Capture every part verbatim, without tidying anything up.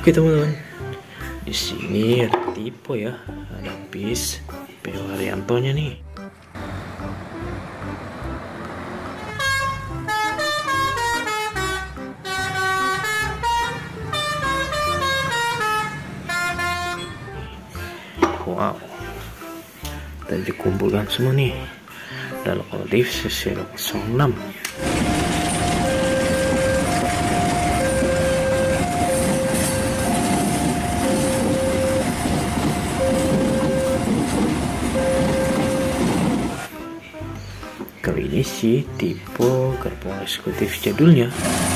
Oke teman-teman, di sini ada tipe ya, ada bis P O Haryantonya nih. Wow, dan dikumpulkan semua nih dalam lokomotif C C nol enam. Kali ini sih tipe gerbong eksekutif jadulnya.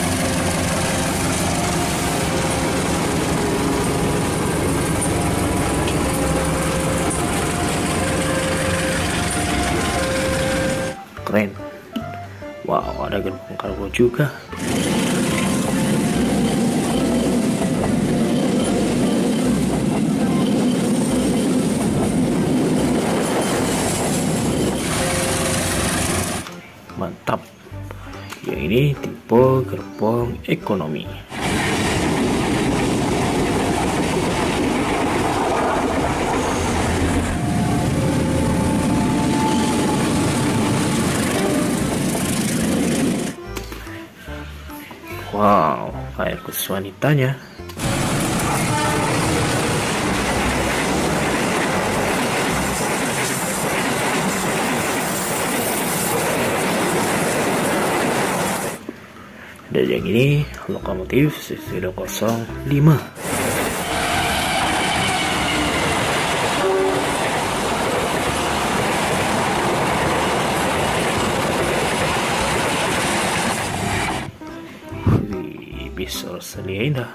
Keren. Wow, ada gerbong kargo juga. Mantap. Yang ini tipe gerbong ekonomi. Wow, air khusus wanitanya. Dan yang ini lokomotif C C nol nol lima. Wih, bis Australia indah.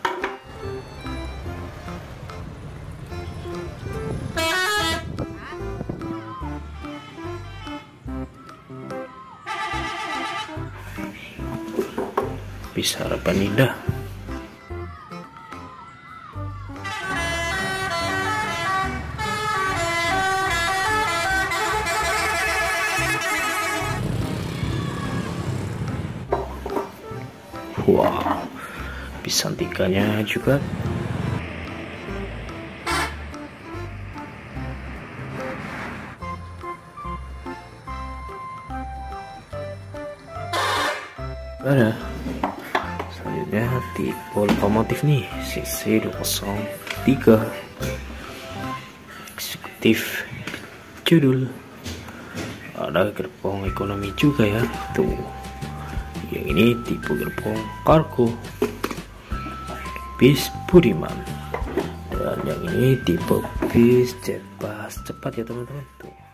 Bis Harapan Indah. Wow, bis Santikanya juga. Ada selanjutnya tipe lokomotif nih C C dua nol tiga eksekutif judul. Ada gerbong ekonomi juga ya tuh. Yang ini tipe gerbong kargo bis Budiman, dan yang ini tipe bis Jetbus cepat ya teman-teman tuh.